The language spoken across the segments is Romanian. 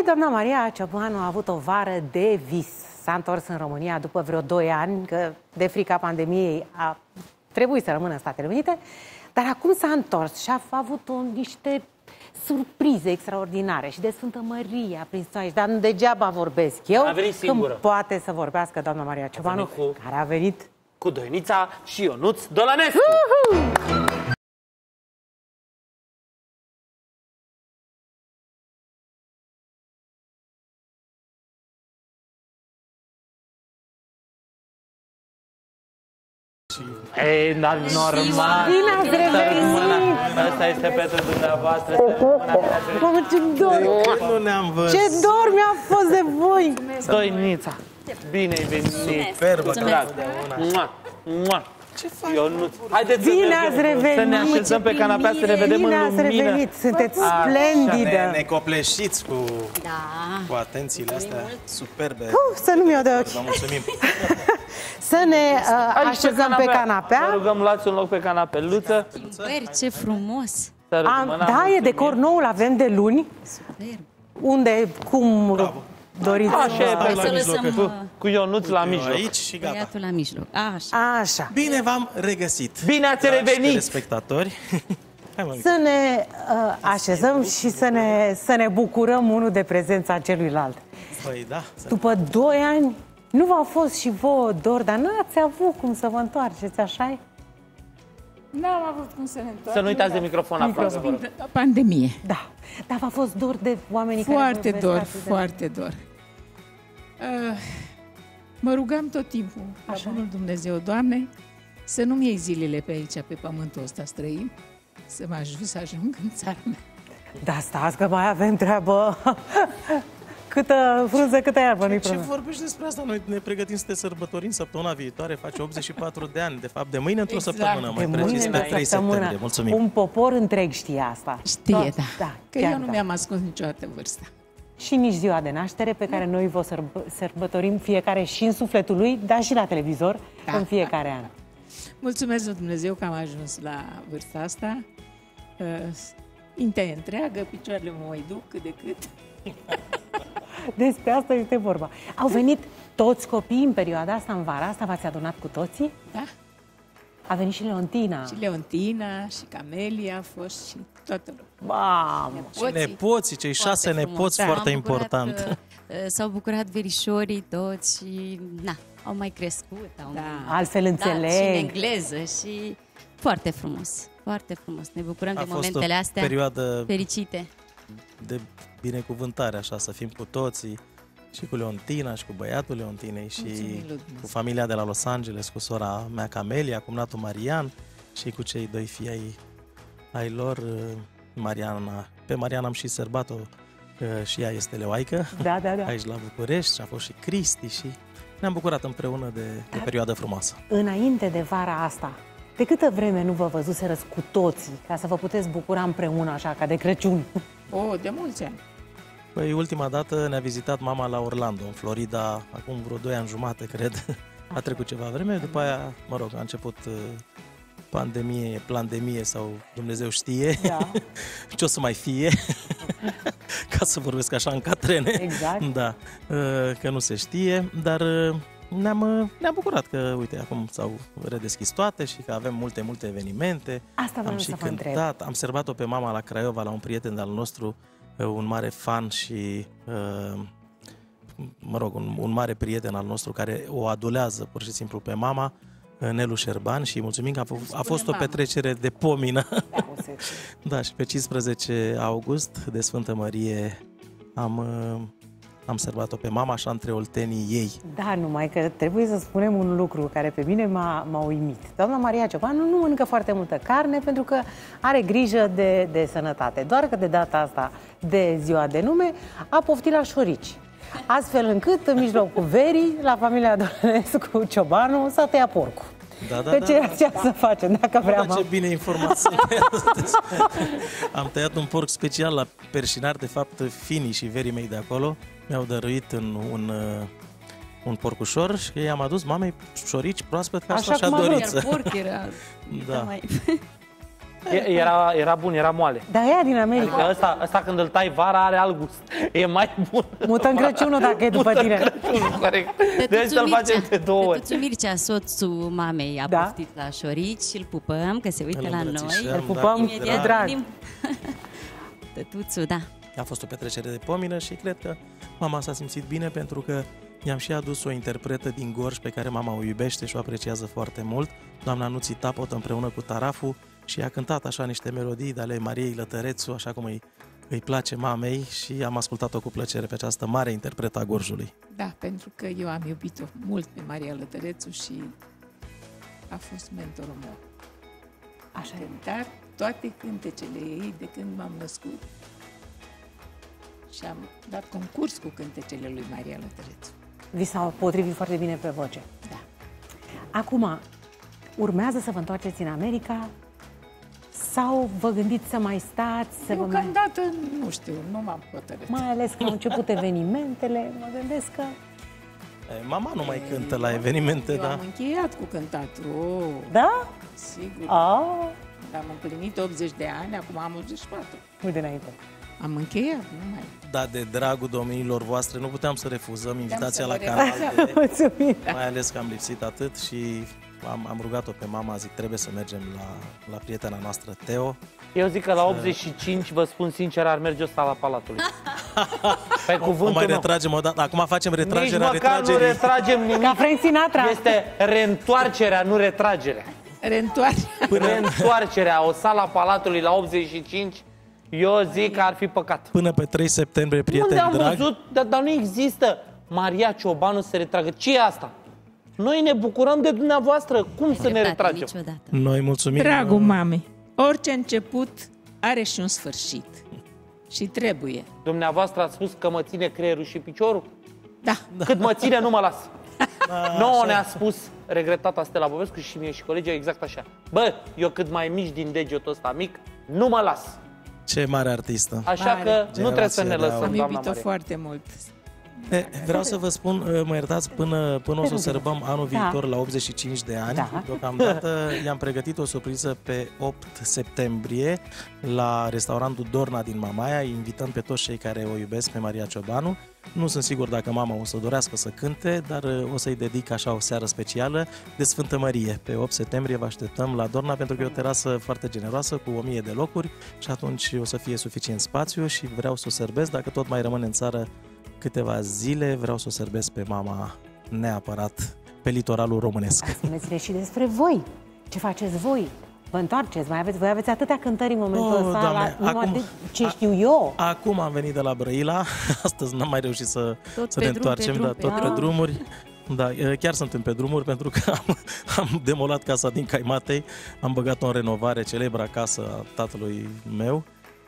doamna Maria Ciobanu a avut o vară de vis. S-a întors în România după vreo 2 ani, că de frica pandemiei a trebuit să rămână în Statele Unite, dar acum s-a întors și a avut niște surprize extraordinare și de Sfântă Maria prins aici, dar nu degeaba vorbesc eu, când poate să vorbească doamna Maria Ciobanu, care a venit cu Doinița și Ionuț Dolănescu. Ei, dar normal. Bine ați revenit! Asta este pentru dumneavoastră. Mamă, ce dor! Nu ne-am văzut. Ce dor mi-a fost de voi! Doinița, bine ai venit. Superbă, drag. Ce faci? Ionuț, haideți Bine ați revenit! să ne așezăm pe canapea, să ne vedem Bine în ați lumină. revenit! Sunteți splendidă! Ne copleșiți cu atențiile astea superbe. Să nu-mi iau de ochi! Vă mulțumim! Să ne așezăm pe canapea. Vă rugăm, luați un loc pe canapeluță. Ce frumos! Da, e decor nou, îl avem de luni. Super! Unde, cum doriți? Așa e, Hai să lăsăm cu Ionuț la mijloc. Aici și gata. băiatul la mijloc. Așa. Așa. Bine v-am regăsit. Bine ați revenit! Telespectatori. Să ne așezăm și să ne bucurăm unul de prezența celuilalt. Păi da. După 2 ani, nu v-a fost și vouă dor, dar n-ați avut cum să vă întoarceți, așa-i? N-am avut cum să ne întoarcem. Să nu uitați de microfon aproape. Pandemie. Da. Dar v-a fost dor de oamenii Foarte care... dor, foarte dor. Mă rugam tot timpul la bunul Dumnezeu, Doamne, să nu-mi iei zilele pe aici, pe pământul ăsta străin, să mă ajut să ajung în țara mea. Da, stați că mai avem treabă. Câtă frunză, câtă iarbă, nu-i Ce problemă. vorbești despre asta? Noi ne pregătim să te sărbătorim săptămâna viitoare, face 84 de ani. De fapt, de mâine într-o săptămână, mai precis, pe 3 septembrie. Mulțumim. Un popor întreg știe asta. Știe, da. Că chiar eu nu mi-am ascuns niciodată vârsta. Și nici ziua de naștere, pe care noi vă sărbătorim fiecare și în sufletul lui, dar și la televizor, în fiecare an. Mulțumesc lui Dumnezeu că am ajuns la vârsta asta. Mintea e întreagă, picioarele mă mai duc cât de cât. Despre asta este vorba. Au venit toți copiii în perioada asta, în vara asta? V-ați adunat cu toții? Da. A venit și Leontina. Și Leontina, și Camelia a fost, și toată lumea. Mamă! Și nepoții, cei 6 nepoți, foarte important. S-au bucurat verișorii toți și au mai crescut. Altfel înțeleg. Și în engleză și foarte frumos. Foarte frumos. Ne bucurăm de momentele astea perioadă fericite. De binecuvântare, așa, să fim cu toții, și cu Leontina, și cu băiatul Leontinei, și cu familia de la Los Angeles, cu sora mea Camelia, cu natul Marian, și cu cei 2 fii ai lor, Mariana. Pe Mariana am și sărbat-o, și ea este leoaică, da. aici la București, și a fost și Cristi, și ne-am bucurat împreună de perioadă frumoasă. Înainte de vara asta, de câtă vreme nu vă văzuserăți cu toții, ca să vă puteți bucura împreună, așa, ca de Crăciun? De mulți ani. Păi, ultima dată ne-a vizitat mama la Orlando, în Florida, acum vreo 2 ani jumate, cred. A trecut ceva vreme, după aia, mă rog, a început pandemie sau Dumnezeu știe ce o să mai fie, ca să vorbesc așa în catrene. Exact. Da, că nu se știe, dar ne-am bucurat că, uite, acum s-au redeschis toate și că avem multe evenimente. Asta am și cântat, am servat-o pe mama la Craiova, la un prieten de-al nostru, un mare fan și, mă rog, un mare prieten al nostru care o adulează pur și simplu pe mama, Nelu Șerban, și mulțumim că a fost o petrecere de pomină. Da, și pe 15 august de Sfântă Mărie am servat-o pe mama, așa, între oltenii ei. Da, numai că trebuie să spunem un lucru care pe mine m-a uimit. Doamna Maria Ciobanu nu mănâncă foarte multă carne pentru că are grijă de sănătate. Doar că de data asta, de ziua de nume, a poftit la șorici. Astfel încât, în mijlocul verii, la familia Dolănescu Ciobanu s-a tăiat porcul. Pe ce să facem, dacă vreau. Ce bine informați sunteți. Am tăiat un porc special la Perșinar, de fapt, finii și verii mei de acolo mi-au dăruit un porcușor și i-am adus mamei șorici proaspăt, ca așa și-a dorit. Iar porc era... Era bun, era moale. Dar ea din America. Adică ăsta când îl tai vara are alt gust. E mai bun. Mută în Crăciunul dacă e după tine. Crăciunul, corect. Deci să-l facem de 2 ori. Tătuțu Mircea, soțul mamei, a poftit la șorici și îl pupăm, că se uită la noi. Îl pupăm cu drag. Tătuțu, da. A fost o petrecere de pomină și cred că mama s-a simțit bine pentru că i-am și adus o interpretă din Gorj pe care mama o iubește și o apreciază foarte mult, doamna Nuții Tapot, împreună cu Tarafu, și a cântat așa niște melodii de ale Mariei Lătărețu, așa cum îi place mamei, și am ascultat-o cu plăcere pe această mare interpretă a Gorjului. Da, pentru că eu am iubit-o mult pe Maria Lătărețu și a fost mentorul meu. Așa e. Dar toate cântecele ei de când m-am născut și am dat concurs cu cântecele lui Maria Lătărețu. Vi s-au potrivit foarte bine pe voce. Da. Acum, urmează să vă întoarceți în America sau vă gândiți să mai stați? Deocamdată, nu știu, nu m-am hotărât. Mai ales că au început evenimentele, mă gândesc că... Mama nu mai cântă la evenimente, eu da? am încheiat cu cântatul. Da? Sigur. Am împlinit 80 de ani, acum am 84. Uite înainte. Am încheiat, nu mai... Da, de dragul domniilor voastre, nu puteam să refuzăm invitația la Puteam canal, să vă Mulțumim. mai ales că am lipsit atât și am rugat-o pe mama, zic, trebuie să mergem la prietena noastră, Teo. Eu zic că la 85, vă spun sincer, ar merge ăsta la Palatului. Pe O cuvântul mai meu. retragem o dată. Acum facem Nici retragerea măcar nu retragerii. retragem nimic. Ca Frank Sinatra. Este reîntoarcerea, nu retragerea. Reîntoarcerea, o sala Palatului la 85, eu zic că ar fi păcat. Până pe 3 septembrie, Unde prieteni am dragi. văzut? Dar nu există Maria Ciobanu să se retragă. Ce e asta? Noi ne bucurăm de dumneavoastră. Cum să ne retragem? Niciodată. Noi mulțumim. Dragul mamei, orice început are și un sfârșit. Și trebuie. Dumneavoastră ați spus că mă ține creierul și piciorul? Da. Cât mă ține, nu mă las. Nouă ne-a spus regretata Stella Bobescu și mie și colegii exact așa. Bă, eu cât mai mici din degetul ăsta mic, nu mă las. Ce mare artistă. Așa Mare. că nu trebuie să ne Generația de lăsăm, Am doamna iubit-o Maria. foarte mult. Vreau să vă spun, mă iertați, până o să sărbăm anul viitor la 85 de ani. Da. Deocamdată i-am pregătit o surpriză pe 8 septembrie la restaurantul Dorna din Mamaia. Îi invităm pe toți cei care o iubesc pe Maria Ciobanu. Nu sunt sigur dacă mama o să dorească să cânte, dar o să-i dedic așa o seară specială de Sfântă Mărie. Pe 8 septembrie vă așteptăm la Dorna, pentru că e o terasă foarte generoasă cu 1000 de locuri și atunci o să fie suficient spațiu și vreau să o sărbesc. Dacă tot mai rămân în țară câteva zile, vreau să o sărbesc pe mama neapărat pe litoralul românesc. Spuneți-ne și despre voi. Ce faceți voi? Vă întoarceți? Voi aveți atâtea cântări în momentul ăsta, Doamne, numai de ce știu eu. Acum am venit de la Brăila, astăzi n-am mai reușit să Tot ne pe întoarcem, drum, dar tot pe drumuri. Da, chiar suntem pe drumuri pentru că am demolat casa din Caimatei, am băgat-o în renovare, celebra casă a tatălui meu,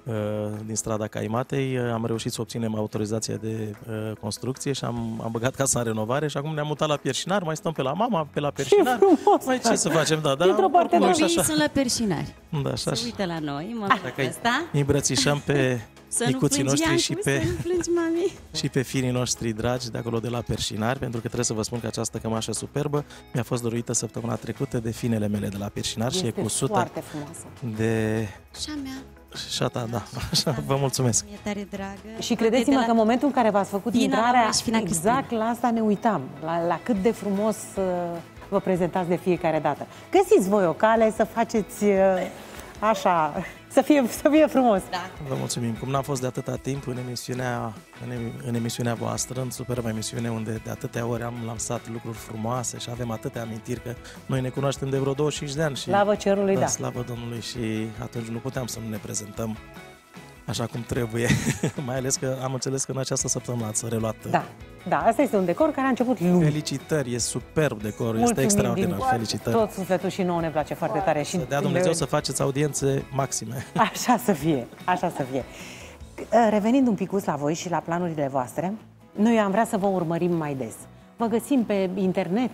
din strada Caimatei. Am reușit să obținem autorizația de construcție și am băgat casa în renovare și acum ne-am mutat la Pierșinar, mai stăm pe la mama, pe la Pierșinar. Mai ce să facem, da, Dintr-o parte oricum, de Copiii sunt la Perșinari. Da, așa. Se uită la noi, în momentul ăsta. Îi îmbrățișăm pe Să nu micuții plângi, noștri Iancu, și pe... să nu plângi, mami. și pe firii noștri dragi de acolo de la Perșinari, pentru că trebuie să vă spun că această cămașă superbă mi-a fost dăruită săptămâna trecută de fiinele mele de la Perșinari și e cu 100 foarte frumoasă. de... Și a mea. Și a ta, da. Așa, vă mulțumesc. E tare dragă. Și credeți-mă că în momentul în care v-ați făcut Dina intrarea, Laura și Fina exact Cristina. la asta ne uitam, la cât de frumos vă prezentați de fiecare dată. Găsiți voi o cale să faceți așa, să fie frumos. Da. Vă mulțumim. Cum n-am fost de atâta timp în emisiunea voastră, în superba emisiune unde de atâtea ori am lansat lucruri frumoase și avem atâtea amintiri, că noi ne cunoaștem de vreo 25 de ani. Și, Slavă cerului, da. Slavă Domnului, și atunci nu puteam să nu ne prezentăm așa cum trebuie. Mai ales că am înțeles că în această săptămână ați reluat. Da, asta este un decor care a început luni. Felicitări, e superb decorul, este Mulțumim extraordinar. din Felicitări. tot sufletul și nouă ne place foarte tare. Și Să dea Dumnezeu să faceți audiențe maxime. Așa să fie, așa să fie. Revenind un picuț la voi și la planurile voastre, noi am vrea să vă urmărim mai des. Vă găsim pe internet,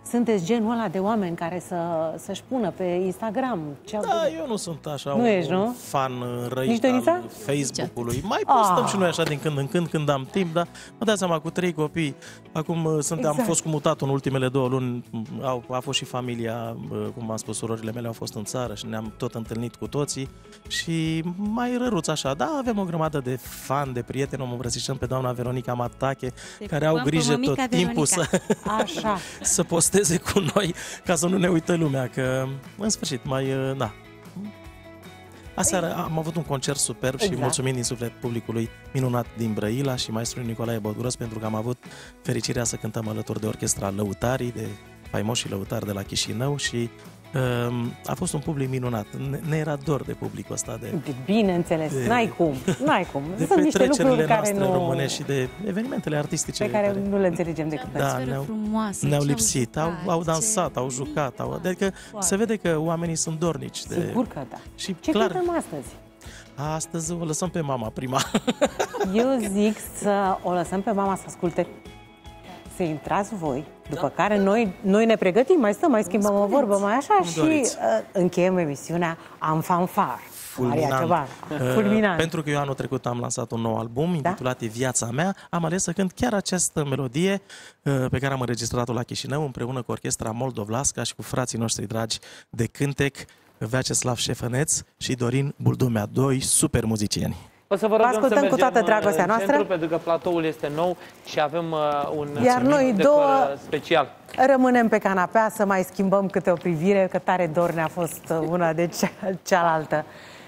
sunteți genul ăla de oameni care să-și pună pe Instagram ce au Da, eu nu sunt așa Nu ești, un nu? fan răit Nici Donița? al Facebook-ului. Mai postăm și noi așa din când în când, când am timp, dar mă dați seama, cu 3 copii, acum am fost mutatul în ultimele 2 luni, a fost și familia, cum am spus, surorile mele au fost în țară și ne-am tot întâlnit cu toții și mai răruț așa. Da, avem o grămadă de fani, de prieteni, o îmbrățișăm pe doamna Veronica Matache, care au grijă tot timpul Așa. să posteze cu noi, ca să nu ne uită lumea, că în sfârșit da. Aseară am avut un concert superb și mulțumim din suflet publicului minunat din Brăila și maestrului Nicolae Băduros, pentru că am avut fericirea să cântăm alături de orchestra Lăutarii, de faimoșii lăutari de la Chișinău și a fost un public minunat. Ne era dor de publicul ăsta. Bineînțeles, n-ai cum. De Sunt niște lucruri care nu... românești și de evenimentele artistice pe care nu le înțelegem decât ne-au lipsit, au dansat, au jucat, adică se vede că oamenii sunt dornici. Sigur că da. Și ce cântăm astăzi? Astăzi o lăsăm pe mama prima. Eu zic să o lăsăm pe mama să asculte, să intrați voi, după care noi ne pregătim, mai stăm, mai schimbăm o vorbă, mai așa și încheiem emisiunea Am Fanfar. Fulminant. Pentru că eu anul trecut am lansat un nou album intitulat Viața mea, am ales să cânt chiar această melodie pe care am înregistrat-o la Chișinău împreună cu orchestra Moldovlasca și cu frații noștri dragi de cântec, Vyacheslav Șefăneț și Dorin Buldumea, 2 super muzicieni. O să vă rugăm să cu toată dragostea noastră, centru, pentru că platoul este nou și avem un noi două special. Rămânem pe canapea să mai schimbăm câte o privire, că tare dor ne-a fost una de cealaltă.